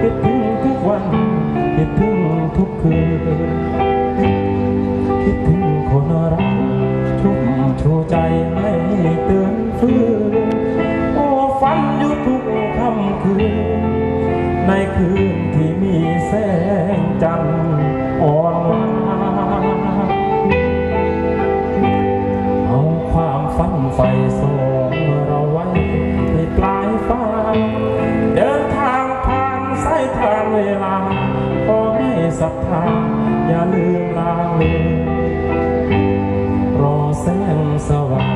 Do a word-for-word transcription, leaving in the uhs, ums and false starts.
คิดถึงทุกวันคิดถึงทุกคืนคิดถึงคนรักชุ่มชูใจให้เตือนฟื้นโอ้ฝันอยู่ทุกค่ำคืนในคืนที่มีแสงจันทร์อ่อนวานเอาความฝันใฝ่ส่งเราไว้ในปลายฟ้าเดินทางผ่านสายทางเวลาขอให้ศรัทธาอย่าลืมลาเลยรอแสงสว่าง